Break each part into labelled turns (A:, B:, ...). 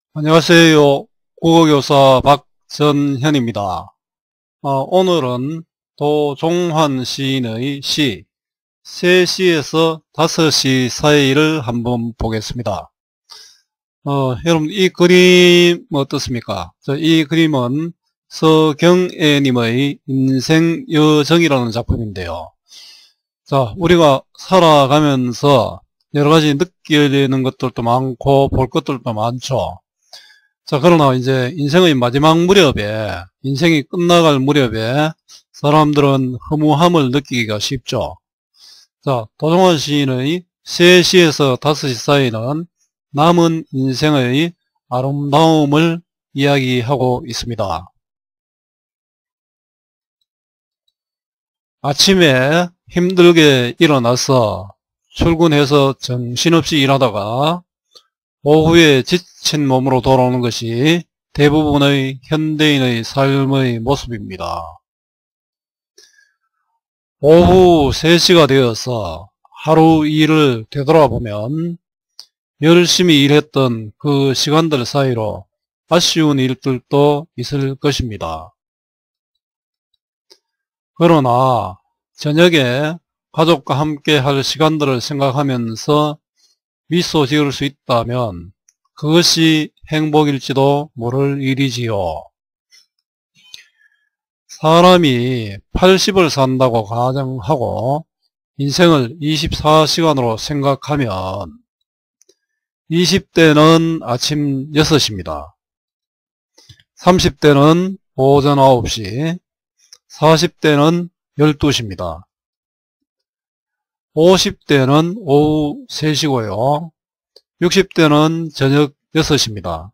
A: 안녕하세요. 국어교사 박전현입니다. 오늘은 도종환 시인의 시 3시에서 5시 사이를 한번 보겠습니다. 여러분 이 그림 어떻습니까? 이 그림은 서경애님의 인생여정이라는 작품인데요. 자, 우리가 살아가면서 여러가지 느끼는 것들도 많고 볼 것들도 많죠. 자, 그러나 이제 인생의 마지막 무렵에, 인생이 끝나갈 무렵에 사람들은 허무함을 느끼기가 쉽죠. 자, 도종환 시인의 3시에서 5시 사이는 남은 인생의 아름다움을 이야기하고 있습니다. 아침에 힘들게 일어나서 출근해서 정신없이 일하다가 오후에 지친 몸으로 돌아오는 것이 대부분의 현대인의 삶의 모습입니다. 오후 3시가 되어서 하루 일을 되돌아보면 열심히 일했던 그 시간들 사이로 아쉬운 일들도 있을 것입니다. 그러나 저녁에 가족과 함께 할 시간들을 생각하면서 미소 지을 수 있다면 그것이 행복일지도 모를 일이지요. 사람이 80을 산다고 가정하고 인생을 24시간으로 생각하면 20대는 아침 6시입니다. 30대는 오전 9시, 40대는 12시입니다. 50대는 오후 3시고요. 60대는 저녁 6시입니다.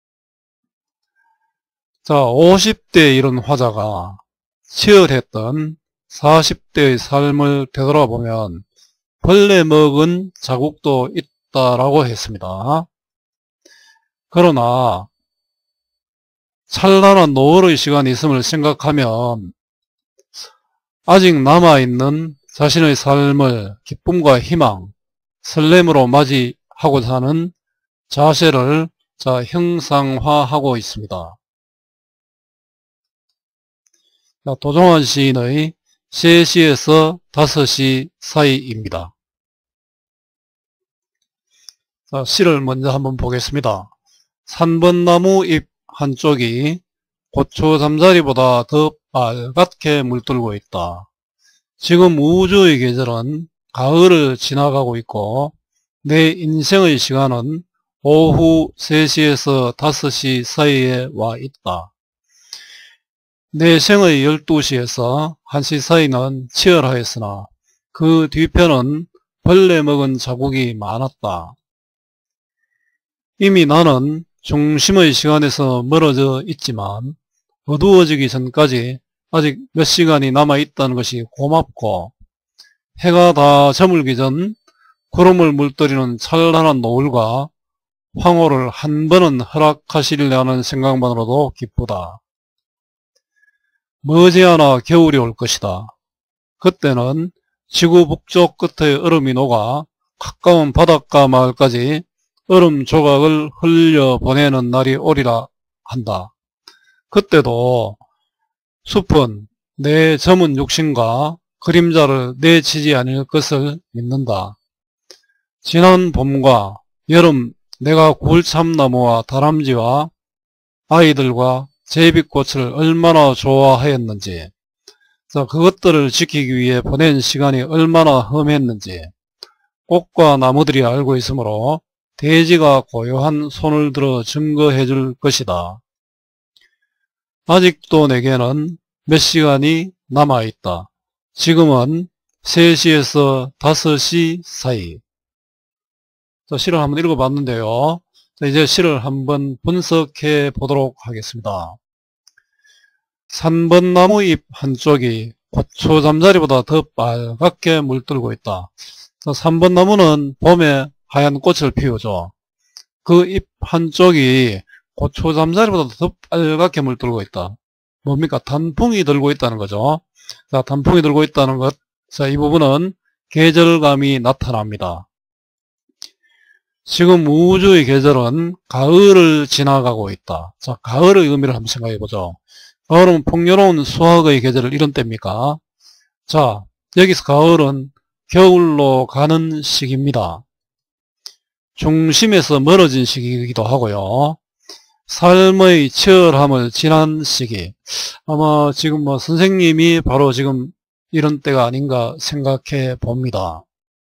A: 자, 50대 이런 화자가 치열했던 40대의 삶을 되돌아보면 벌레 먹은 자국도 있다라고 했습니다. 그러나 찬란한 노을의 시간이 있음을 생각하면 아직 남아있는 자신의 삶을 기쁨과 희망, 설렘으로 맞이하고자 하는 자세를 형상화하고 있습니다. 도종환 시인의 3시에서 5시 사이입니다. 시를 먼저 한번 보겠습니다. 3번 나무 잎 한쪽이 고추 잠자리보다 더 빨갛게 물들고 있다. 지금 우주의 계절은 가을을 지나가고 있고 내 인생의 시간은 오후 3시에서 5시 사이에 와 있다. 내 생의 12시에서 1시 사이는 치열하였으나 그 뒤편은 벌레 먹은 자국이 많았다. 이미 나는 중심의 시간에서 멀어져 있지만 어두워지기 전까지 아직 몇 시간이 남아있다는 것이 고맙고 해가 다 저물기 전 구름을 물들이는 찬란한 노을과 황홀을 한 번은 허락하시려는 생각만으로도 기쁘다. 머지않아 겨울이 올 것이다. 그때는 지구 북쪽 끝의 얼음이 녹아 가까운 바닷가 마을까지 얼음 조각을 흘려보내는 날이 오리라 한다. 그때도 숲은 내 젊은 육신과 그림자를 내치지 않을 것을 믿는다. 지난 봄과 여름 내가 굴참나무와 다람쥐와 아이들과 제비꽃을 얼마나 좋아하였는지, 그것들을 지키기 위해 보낸 시간이 얼마나 험했는지 꽃과 나무들이 알고 있으므로 대지가 고요한 손을 들어 증거해 줄 것이다. 아직도 내게는 몇 시간이 남아있다. 지금은 3시에서 5시 사이. 시를 한번 읽어봤는데요. 이제 시를 한번 분석해 보도록 하겠습니다. 3번 나무 잎 한쪽이 고추 잠자리보다 더 빨갛게 물들고 있다. 3번 나무는 봄에 하얀 꽃을 피우죠. 그 잎 한쪽이 고추 잠자리보다 더 빨갛게 물들고 있다. 뭡니까? 단풍이 들고 있다는 거죠. 자, 단풍이 들고 있다는 것. 자, 이 부분은 계절감이 나타납니다. 지금 우주의 계절은 가을을 지나가고 있다. 자, 가을의 의미를 한번 생각해 보죠. 가을은 풍요로운 수확의 계절을 이런 때입니까? 자, 여기서 가을은 겨울로 가는 시기입니다. 중심에서 멀어진 시기이기도 하고요. 삶의 치열함을 지난 시기. 아마 지금 선생님이 바로 지금 이런 때가 아닌가 생각해 봅니다.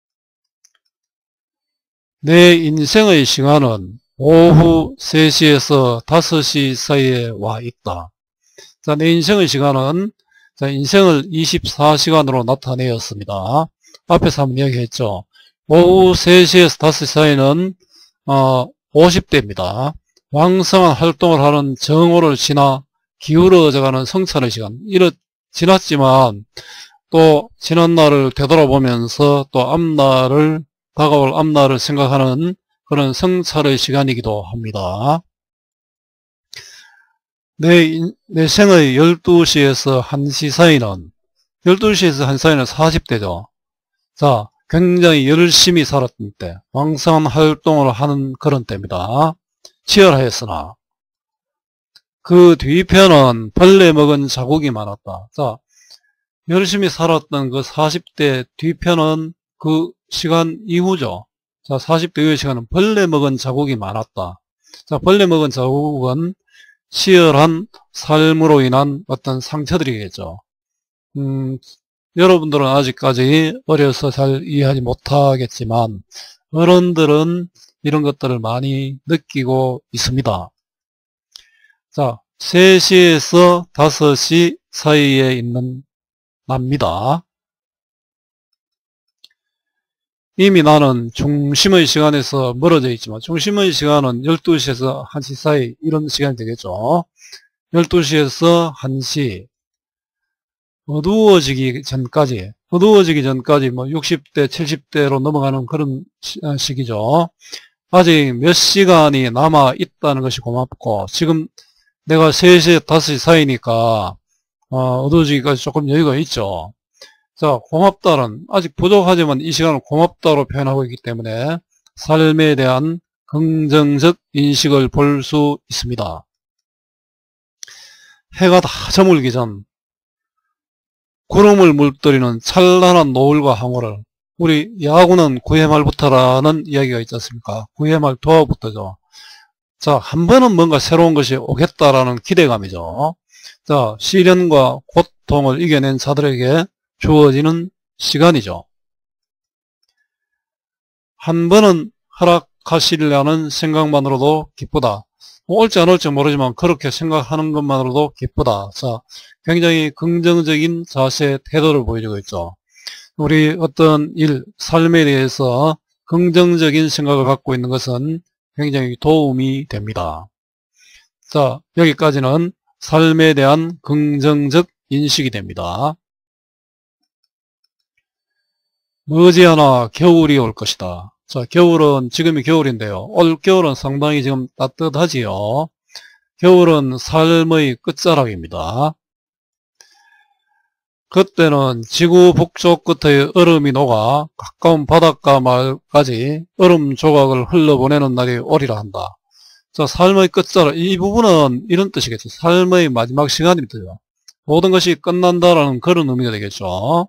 A: 내 인생의 시간은 오후 3시에서 5시 사이에 와 있다. 자, 내 인생의 시간은 인생을 24시간으로 나타내었습니다. 앞에서 한번 이야기했죠. 오후 3시에서 5시 사이는 50대입니다. 왕성한 활동을 하는 정오를 지나 기울어져가는 성찰의 시간. 지났지만 또 지난 날을 되돌아보면서 또 다가올 앞날을 생각하는 그런 성찰의 시간이기도 합니다. 내 생의 12시에서 1시 사이는 12시에서 1시 사이는 40대죠. 자, 굉장히 열심히 살았던 때, 왕성한 활동을 하는 그런 때입니다. 치열하였으나 그 뒤편은 벌레 먹은 자국이 많았다. 자, 열심히 살았던 그 40대 뒤편은 그 시간 이후죠. 자, 40대 이후의 시간은 벌레 먹은 자국이 많았다. 자, 벌레 먹은 자국은 치열한 삶으로 인한 어떤 상처들이겠죠. 여러분들은 아직까지 어려서 잘 이해하지 못하겠지만 어른들은 이런 것들을 많이 느끼고 있습니다. 자, 3시에서 5시 사이에 있는 납니다. 이미 나는 중심의 시간에서 멀어져 있지만 중심의 시간은 12시에서 1시 사이 이런 시간이 되겠죠. 12시에서 1시 어두워지기 전까지 뭐 60대 70대로 넘어가는 그런 시기죠. 아직 몇 시간이 남아 있다는 것이 고맙고 지금 내가 3시 5시 사이니까 어두워지기까지 조금 여유가 있죠. 자, 고맙다는 아직 부족하지만 이 시간을 고맙다로 표현하고 있기 때문에 삶에 대한 긍정적 인식을 볼 수 있습니다. 해가 다 저물기 전 구름을 물들이는 찬란한 노을과 황홀을 우리 야구는 9회 말부터라는 이야기가 있지 않습니까? 9회 말 도하부터죠. 자, 한 번은 뭔가 새로운 것이 오겠다라는 기대감이죠. 자, 시련과 고통을 이겨낸 자들에게 주어지는 시간이죠. 한 번은 허락하시려는 생각만으로도 기쁘다. 올지 안 올지 모르지만 그렇게 생각하는 것만으로도 기쁘다. 자, 굉장히 긍정적인 자세, 태도를 보여주고 있죠. 우리 어떤 삶에 대해서 긍정적인 생각을 갖고 있는 것은 굉장히 도움이 됩니다. 자, 여기까지는 삶에 대한 긍정적 인식이 됩니다. 머지않아 겨울이 올 것이다. 자, 지금이 겨울인데요. 올 겨울은 상당히 지금 따뜻하지요. 겨울은 삶의 끝자락입니다. 그때는 지구 북쪽 끝의 얼음이 녹아 가까운 바닷가 마을까지 얼음 조각을 흘러보내는 날이 오리라 한다. 자, 삶의 끝자락, 이 부분은 이런 뜻이겠죠. 삶의 마지막 시간입니다. 모든 것이 끝난다라는 그런 의미가 되겠죠.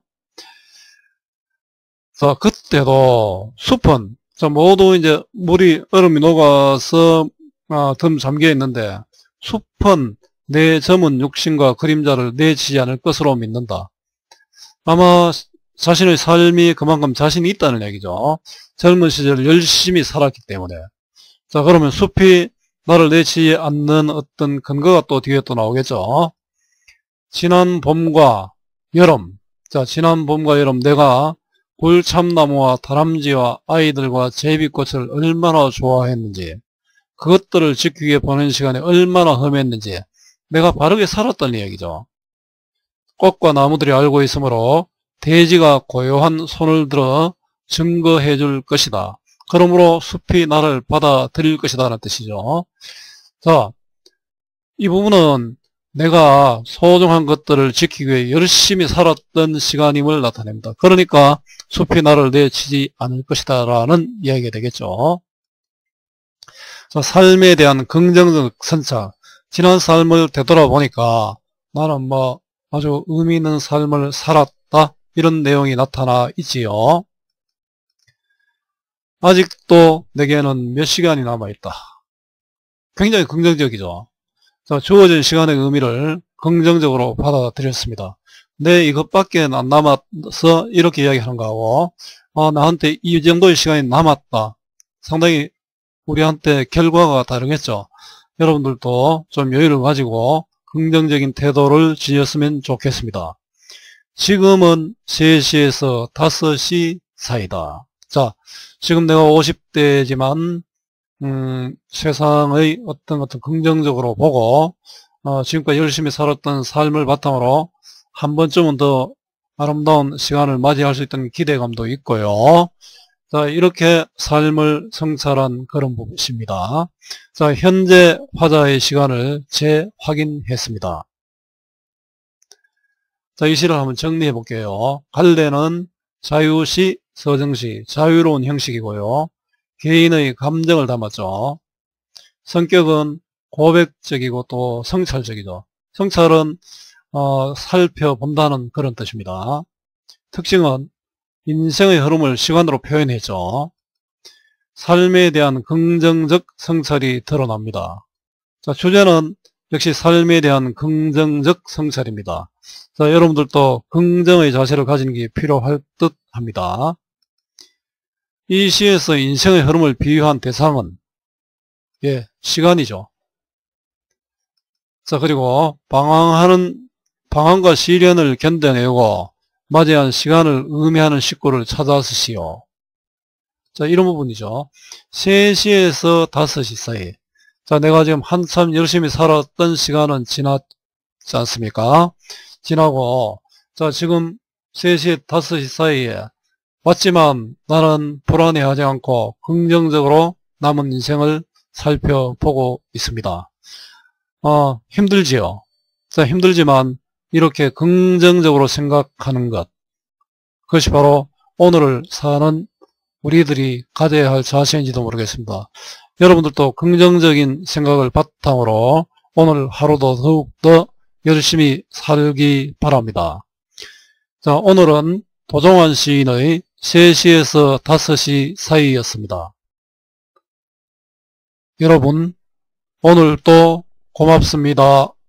A: 자, 그때도 숲은, 자, 모두 이제 얼음이 녹아서 덤 잠겨 있는데, 숲은 내 젊은 육신과 그림자를 내치지 않을 것으로 믿는다. 아마 자신의 삶이 그만큼 자신이 있다는 얘기죠. 젊은 시절 열심히 살았기 때문에. 자, 그러면 숲이 나를 내치지 않는 어떤 근거가 또 뒤에 또 나오겠죠. 지난 봄과 여름. 자, 지난 봄과 여름 내가 굴참나무와 다람쥐와 아이들과 제비꽃을 얼마나 좋아했는지, 그것들을 지키기 위해 보낸 시간이 얼마나 험했는지 내가 바르게 살았다는 얘기죠. 꽃과 나무들이 알고 있으므로 대지가 고요한 손을 들어 증거해 줄 것이다. 그러므로 숲이 나를 받아들일 것이다 라는 뜻이죠. 자, 이 부분은 내가 소중한 것들을 지키기 위해 열심히 살았던 시간임을 나타냅니다. 그러니까 숲이 나를 내치지 않을 것이다 라는 이야기가 되겠죠. 자, 삶에 대한 긍정적 선착. 지난 삶을 되돌아보니까 나는 뭐 아주 의미 있는 삶을 살았다, 이런 내용이 나타나 있지요. 아직도 내게는 몇 시간이 남아있다. 굉장히 긍정적이죠. 자, 주어진 시간의 의미를 긍정적으로 받아들였습니다. 내 이것밖에 안 남아서 이렇게 이야기하는가 하고, 나한테 이 정도의 시간이 남았다. 상당히 우리한테 결과가 다르겠죠. 여러분들도 좀 여유를 가지고 긍정적인 태도를 지녔으면 좋겠습니다. 지금은 3시에서 5시 사이다. 자, 지금 내가 50대지만 세상의 어떤 긍정적으로 보고 지금까지 열심히 살았던 삶을 바탕으로 한 번쯤은 더 아름다운 시간을 맞이할 수 있다는 기대감도 있고요. 자, 이렇게 삶을 성찰한 그런 부분입니다. 자, 현재 화자의 시간을 재확인했습니다. 자, 이 시를 한번 정리해 볼게요. 갈래는 자유시, 서정시, 자유로운 형식이고요. 개인의 감정을 담았죠. 성격은 고백적이고 또 성찰적이죠. 성찰은 살펴본다는 그런 뜻입니다. 특징은 인생의 흐름을 시간으로 표현했죠. 삶에 대한 긍정적 성찰이 드러납니다. 자, 주제는 역시 삶에 대한 긍정적 성찰입니다. 자, 여러분들도 긍정의 자세를 가지는 게 필요할 듯 합니다. 이 시에서 인생의 흐름을 비유한 대상은 시간이죠. 자, 그리고 방황과 시련을 견뎌내고 맞이한 시간을 의미하는 식구를 찾아쓰시오. 자, 이런 부분이죠. 3시에서 5시 사이. 자, 내가 지금 한참 열심히 살았던 시간은 지났지 않습니까? 지나고, 자, 지금 3시, 5시 사이에 왔지만 나는 불안해하지 않고 긍정적으로 남은 인생을 살펴보고 있습니다. 힘들지요. 자, 힘들지만 이렇게 긍정적으로 생각하는 것, 그것이 바로 오늘을 사는 우리들이 가져야 할 자세인지도 모르겠습니다. 여러분들도 긍정적인 생각을 바탕으로 오늘 하루도 더욱더 열심히 살기 바랍니다. 자, 오늘은 도종환 시인의 3시에서 5시 사이였습니다. 여러분, 오늘도 고맙습니다.